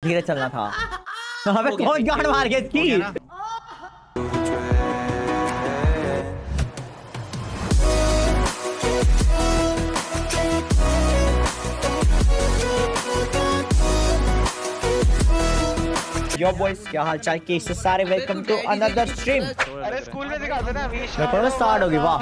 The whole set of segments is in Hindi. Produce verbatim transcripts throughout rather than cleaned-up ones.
धीरे चलना था। अबे कौन गाड़ मार गया इसकी? यो बॉयज, क्या हाल चाल? कैसे सारे? Welcome to another stream. अरे स्कूल में सिखाते ना अभी। मेरे को स्टार्ट होगी। वाह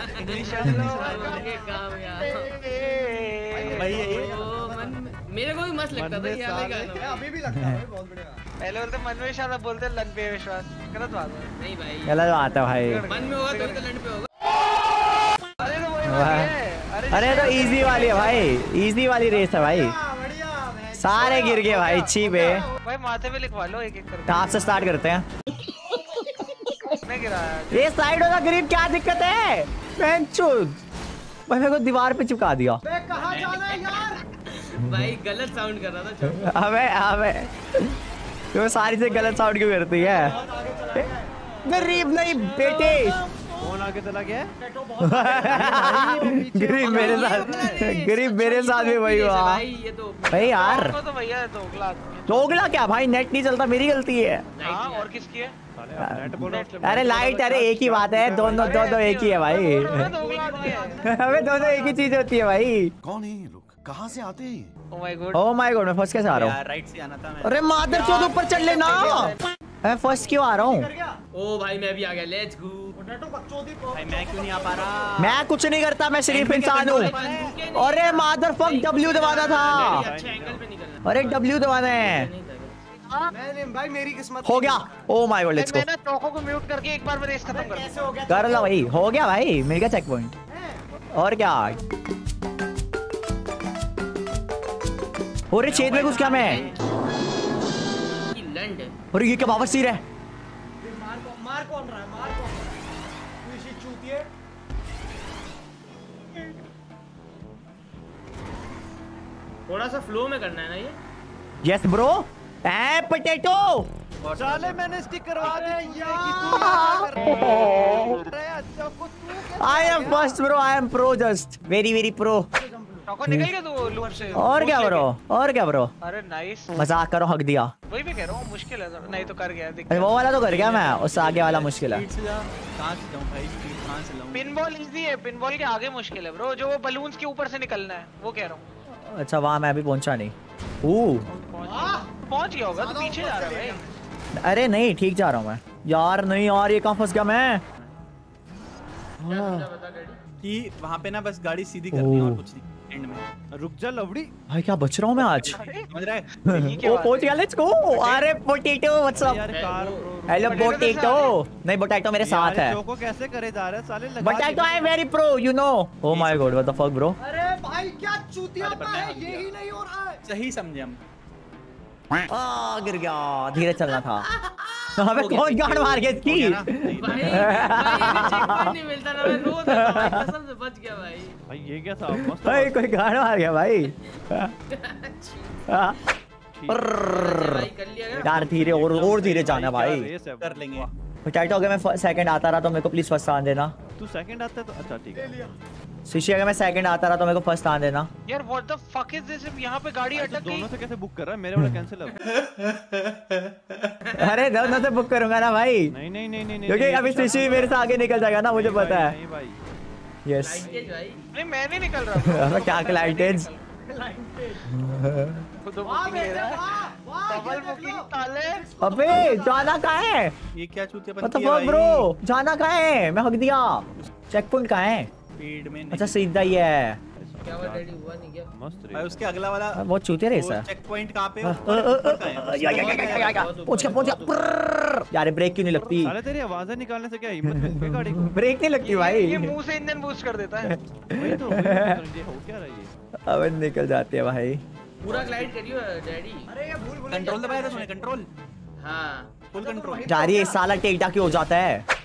मेरे को भी मस्त लगता था ये वाला गाना। अभी भी लगता है बहुत बढ़िया। पहले बोलते मन में विश्वास, अब बोलते लन पे विश्वास। गलत बात है। नहीं भाई, गलत बात है भाई। मन में होगा तो लन पे होगा। अरे तो वही बात है। अरे तो इजी वाली है भाई, इजी वाली रेस है भाई। सारे गिर गए भाई चीपे। भाई माथे पे लिखवा लो एक एक करके। टॉप से स्टार्ट करते हैं। मैं गिराया। ये साइड होगा गरीब, क्या दिक्कत है? बेंचूद भाई मेरे को दीवार पे चिपका दिया। कहाँ जाना है यार? भाई गलत साउंड कर रहा था। अबे अबे तो सारी से गलत साउंड क्यों करती है? गरीब नहीं बेटे। कौन आगे चला गया? गरीब मेरे साथ, गरीब मेरे साथ भी वही हुआ भाई। ये तो भाई यार। तो भैया दोगला दोगला क्या भाई? नेट नहीं चलता, मेरी गलती है। हाँ और किसकी है? अरे लाइट, अरे एक ही बात है। दोनों दोनों एक ही है भाई। दोगला आदमी है। हमें दोनों एक ही चीज होती है भाई। कौन है ये लोग? कहाँ से आते हैं? Oh my God. Oh my God, मैं फर्स्ट कैसे आ रहा हूँ? राइट से आना था मैं। अरे मादर चौथ ऊपर चढ़ लेना। मैं फर्स्ट क्यों आ रहा हूँ? ओ भाई मैं भी आ गया। Let's go. भाई मैं क्यों नहीं आ पा रहा? मैं कुछ नहीं करता, मैं सिर्फ इंसान हूँ। अरे मादर फक, डब्ल्यू दबाना था। अच्छे एंगल पे निकलना। अरे डब्ल्यू दबाना है। मैंने भाई मेरी किस्मत हो गया। Oh my God, let's go. मैंने टोको को म्यूट करके एक बार में रेस खत्म कर दिया। कर लो भाई, हो गया भाई, मिल गया चेक पॉइंट। और क्या? अरे छेद में घुस गया मैं। लैंड। अरे ये क्या बावरसीर है? मार कौन मार कौन रहा है? मार कौन? तू इसी चूतिए। थोड़ा सा फ्लो में करना है ना ये। Yes bro. A potato. साले मैंने स्टिक करवा दी यार। अच्छा को तू I am first bro, I am pro, just very very pro. टोको निकल गया तू लूप से। और क्या ब्रो? और क्या ब्रो? अरे नाइस। मजाक करो, हक दिया। वही मैं कह रहा हूँ मुश्किल है। नहीं तो कर गया। अरे वो वाला तो कर गया मैं, उससे आगे वाला मुश्किल है। कहां से जाऊं भाई? कहां से लाऊं? पिनबॉल इजी है, पिनबॉल के आगे मुश्किल है ब्रो। जो वो बलून्स के ऊपर से निकलना है वो कह रहा हूँ। अच्छा वहाँ मैं अभी पहुंचा नहीं। ओह पहुंच गया होगा तो पीछे जा रहा है भाई। अरे नहीं, ठीक जा रहा हूँ मैं। यार नहीं यार, ये कहाँ फंस गया मैं? कि वहां पे ना बस गाड़ी सीधी करनी है और कुछ नहीं। एंड में रुक जा लवड़ी। भाई क्या बच रहा हूँ मैं आज। समझ रहा है? ओ पहुंच गया, लेट्स गो। अरे पोटैटो व्हाट्स अप? यार कार हेलो पोटैटो। नहीं पोटैटो मेरे साथ है। चोको कैसे करे जा रहा है साले? लगा potato I am very pro, you know. Oh my God, what the fuck bro? अरे भाई क्या चूतियापा है, ये ही नहीं हो रहा है। सही समझे हम। आ गिर गया, धीरे चलना था। अबे कौन गाड़ मार गया इसकी? भाई भाई ये चेक पॉइंट नहीं मिलता ना। मैं रो रहा था कसम से, बच गया भाई। भाई ये क्या था? मस्त। भाई कोई गाड़ मार गया भाई। हाँ। भाई कर लिया गया। यार धीरे और और धीरे जाना भाई। कर लेंगे। पोटैटो अगर मैं सेकंड आता रहा तो मेरे को प्लीज फर्स्ट आने देना। तू सेकंड आता है तो अच्छा ठीक है। सुशी अगर मैं सेकंड आता रहा तो मेरे को फर्स्ट आने देना। यार what the fuck is this? यहाँ पे गाड़ी अटक गई। दोनों से कैसे बुक कर रहा है? मेरे वाला कैंसिल है। अरे दोनों से बुक करूंगा ना भाई। नहीं नहीं नहीं नहीं क्योंकि अभी सुशी मेरे से आगे निकल जाएगा ना, मुझे पता है। नहीं भाई। यस। भाई नहीं मैं नहीं निकल रहा। अबे क्या क्लाइंटेज? डबल बुकिंग ताले। अबे जाना कहाँ है? ये क्या चूतिया What the fuck ब्रो? जाना कहाँ है? मैं हक दिया। चेक पॉइंट कहाँ है? स्पीड में नहीं। अच्छा सीधा ही है। क्या हुआ डैडी? हुआ नहीं क्या? मस्त रे। भाई उसके अगला वाला वो चूतिया रेस है। चेक पॉइंट कहाँ पे? पहुंच गया पहुंच गया। यार ब्रेक क्यों नहीं लगती? साले तेरी आवाजें निकालने से क्या हिम्मत मिलती है गाड़ी को? ब्रेक नहीं लगती भाई। ये मुंह से इंजन बूस्ट कर देता है। वही तो ये हो क्या रहा है ये? अब निकल जाती है भाई। पूरा ग्लाइड करियो डैडी। अरे ये भूल भूल कंट्रोल दबाया था तूने? कंट्रोल हाँ फुल कंट्रोल। जा रही है साला, टेकटा क्यों हो जाता है?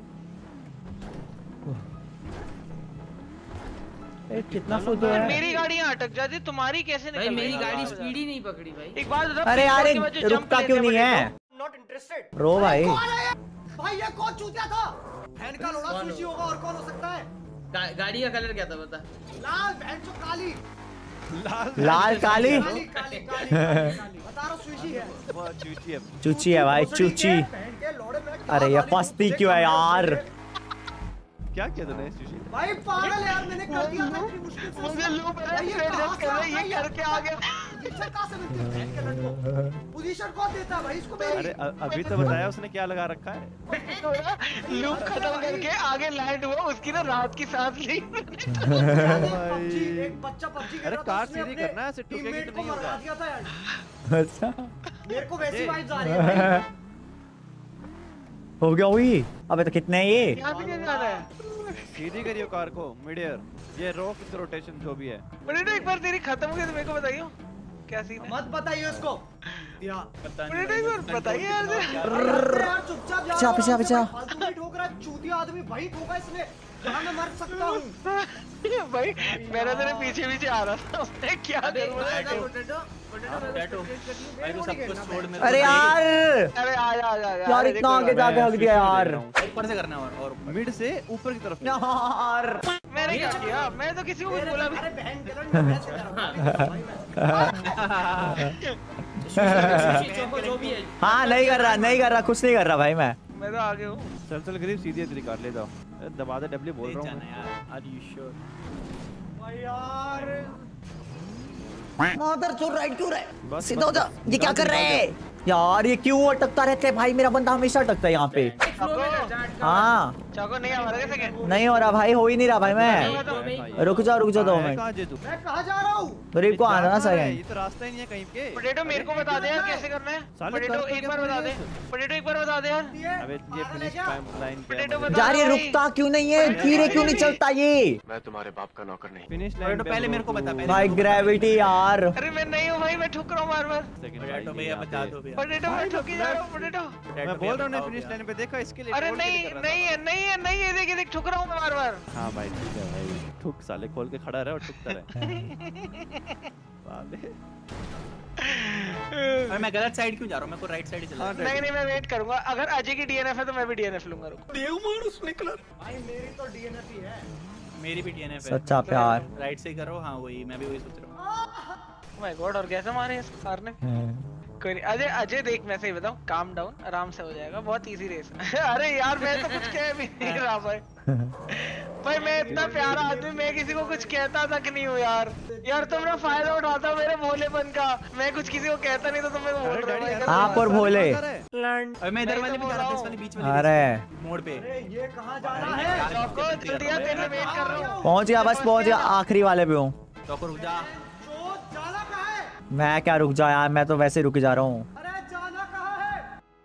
ए, कितना फुद है? मेरी गाड़ी यहाँ अटक जाती, तुम्हारी कैसे भाई निकल मेरी रही? गाड़ी स्पीड ही नहीं पकड़ी भाई। एक बात बता, अरे यार पिनबॉल के बाद जो रुकता jump क्यों लेने नहीं है? नॉट इंटरेस्टेड रो भाई। भाई ये कौन चूतिया था? फैन का लोड़ा सुशी होगा और कौन हो सकता है? गा, गाड़ी का कलर क्या था बता? लाल बहन जो काली। लाल काली काली काली काली काली बता रहा हूँ सुशी है वो चूची है। चूची है भाई चूची। बहन के लौड़े में क्या अरे ये गाली फंसती मुझे क्यों है क्या यार? क्या किया तूने चूची? भाई पागल यार मैंने कर दिया था इतनी मुश्किल से मुझे लूप है भाई, ये स्ट्रेट कहाँ जंप से कर रहा आता है, ये है यार? करके आ गया। पोजीशन कहाँ से मिलती है बहन के लड़कों? पोजीशन कौन देता है भाई इसको मेरी? अरे अ- अभी तो बताया उसने क्या लगा रखा है। लूप खत्म करके आगे लैंड हुआ, उसकी ना रात की सांस ली। पबजी एक बच्चा पबजी अरे कार सीधी करना है, ऐसे ठुकेगी टीममेट तो को नहीं मरवा होगा। दिया था यार। अच्छा मेरे को वैसी वाइब्स आ रही है भाई। हो गया हुई। अबे तो कितने हैं ये? यहाँ से कैसे जा रहा है? सीधी करियो कार को मिड एयर, ये रॉक इसका रोटेशन जो भी है। बड़े एक बार तेरी खत्म हो गई तो मेरे को बताइयो क्या सीन है। मत बताइए उसको या बड़े एक बार बताइए यार से। यार चुपचाप जा पीछा, पीछा, पीछा। फालतू में ठोक रहा है, चूतिया आदमी भाई ठोका इसने जहाँ मैं मर सकता हूँ। भाई मेरा तेरे पीछे पीछे आ रहा था, उसने क्या अबे करूँ? पोटैटो पोटैटो भाई तू सब कुछ छोड़ मेरे अरे यार अरे आ जा आ जा यार इतना आगे जाके हक दिया यार। ऊपर से करना है और और मिड से ऊपर की तरफ। यार मैंने क्या किया? मैं तो किसी को कुछ बोला भी। अरे बहन के लड़ मैं ऐसे कर रहा हूँ। चोको जो भी है। हाँ नहीं कर रहा नहीं कर रहा कुछ नहीं कर रहा भाई मैं। मैं तो आगे हूँ। चल चल गरीब सीधी तेरी कार ले जाओ। अरे दबा दे डब्ल्यू बोल रहा हूँ मैं। यार आर यू श्योर? भाई यार उधर चोर राइट क्यों रहे? बस, सीधा हो बस, जा। बस। ये क्या कर रहे हैं यार? ये क्यों अटकता रहता है भाई? मेरा बंदा हमेशा अटकता है यहाँ पे। हाँ चाको नहीं आ रहा सेकंड। नहीं हो रहा भाई, हो ही नहीं रहा भाई। मैं रुक जा रुक जा दो मिनट। कहाँ जे तू? मैं कहाँ जा रहा हूँ? गरीब को आना ना जा कहाँ है? सेकंड। ये तो रास्ता ही नहीं है कहीं के। पोटैटो मेरे को बता दे यार कैसे करना है। साले पोटैटो कर तो एक क्या बार बता दे। पड़ेगा? पोटैटो एक बार बता दे यार। अबे ये पागल है फिनिश क्या? टाइम लाइन पे पोटैटो है। बता यार ये भाई। रुकता क्यों नहीं है? धीरे क्यों नहीं चलता ये? मैं तुम्हारे बाप का नौकर नहीं। फिनिश लाइन पोटैटो पहले मेरे को बता, पहले भाई ग्रेविटी यार। अरे मैं नहीं हूँ भाई, मैं ठुक रहा हूँ बार बार। पोटैटो भैया बता दो भैया। पोटैटो मैं ठुकी जा रहा हूँ पोटैटो। मैं बोल रहा हूँ ना फिनिश लाइन पे देखो इसके लिए। अरे फोड़ के नहीं कर रहा नहीं है नहीं है नहीं है, देख देख ठुक रहा हूँ मैं बार बार। था। हाँ भाई ठीक है भाई। ठुक साले खोल के खड़ा रहे और ठुकता रहे। साले। अरे मैं गलत साइड क्यों जा रहा हूँ? मेरे को राइट साइड ही चला। हाँ, नहीं नहीं मैं वेट करूंगा। अगर अजय की डीएनएफ है तो मैं भी डीएनएफ लूंगा। रुको। भाई मेरी तो डीएनएफ ही है। मेरी भी टीएनएफ है। सच्चा प्यार। राइट से करो। हाँ वही, मैं भी वही सोच रहा हूँ। माय गॉड, और कैसे मारे इस कार ने? कोई नहीं अजय अजय देख मैं सही बताऊं, काम डाउन आराम से हो जाएगा, बहुत इजी रेस है। अरे यार मैं तो कुछ कह भी नहीं रहा भाई। भाई मैं इतना प्यारा आदमी, मैं किसी को कुछ कहता तक नहीं हूँ यार। यार तुम ना फायदा उठाता हो मेरे भोलेपन का। मैं कुछ किसी को कहता नहीं तो तुम मेरे को बोल रहे हो। आप और भोले। अरे मैं इधर वाले भी जा रहा था, इस वाली बीच वाली अरे मोड़ पे। अरे ये कहाँ जा रहा है? चौको जल्दी आ, तेरे लिए वेट कर रहा हूँ। पहुंच गया, बस पहुंच गया, आखिरी वाले पे हूँ। चौको रुक जा। जो जाना कहाँ है? मैं क्या रुक जा यार, मैं तो वैसे रुक जा रहा हूँ। अरे जाना कहाँ है?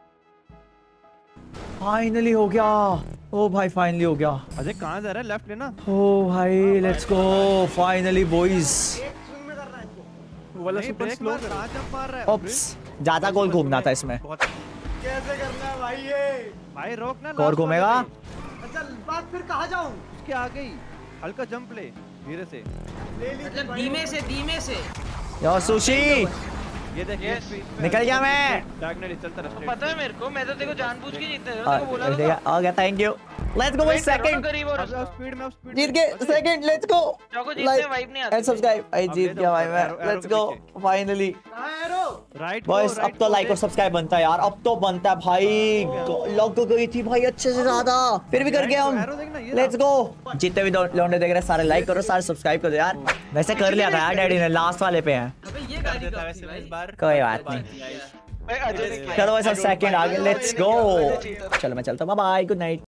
फाइनली हो गया। ओ भाई फाइनली हो गया। अजय कहाँ जा रहा है? लेफ्ट लेना। ओ भाई लेट्स गो फाइनली बॉयज। एक स्विंग में करना है इसको। वो वाला नहीं, सुपर ब्रेक स्लो मार, कहाँ जंप मार रहा है? ओप्स ज्यादा गोल घूमना था इसमें। बहुत। कैसे करना है भाई ये? भाई रोक ना। और last घूमेगा? वाले पे। अच्छा बात फिर कहाँ जाऊँ? उसके आगे ही हल्का जंप ले धीरे से। ले ली मतलब धीमे से धीमे से। यो सुशी ये देख Yes. निकल गया मैं। डायगनली चलता रहा straight। पता है मेरे को, मैं तो देखो जानबूझ के जीतने तेरे को बोला था। आ गया, थैंक यू। लेट्स गो भाई सेकंड। गरीब और अब अब स्पीड में अब स्पीड जीत गए सेकंड, लेट्स गो। चौको जीतने वाइब नहीं आती। And subscribe. आई अब जीत ले गया जाओ, भाई मैं। arrow- arrow लेट्स के गो पीछे। फाइनली। कहाँ है एरो? राइट बॉयज अब तो लाइक और सब्सक्राइब बनता है यार, अब तो बनता है भाई। लग गई थी भाई अच्छे से ज्यादा, फिर भी कर गए हम। arrow देखना, ये लेट्स गो। जितने भी लौंडे देख रहे हैं सारे लाइक करो, सारे सब्सक्राइब करो यार। वैसे कर लिया था यार डैडी ने, लास्ट वाले पे हैं। अबे ये कर गाड़ी देता कब वैसे थी मैं इस भाई? बार। कोई बात नहीं। guys। भाई अजय ने किया। चलो वैसे सेकंड आ गए, लेट्स गो। चलो मैं चलता हूँ, बाय बाय, गुड नाइट।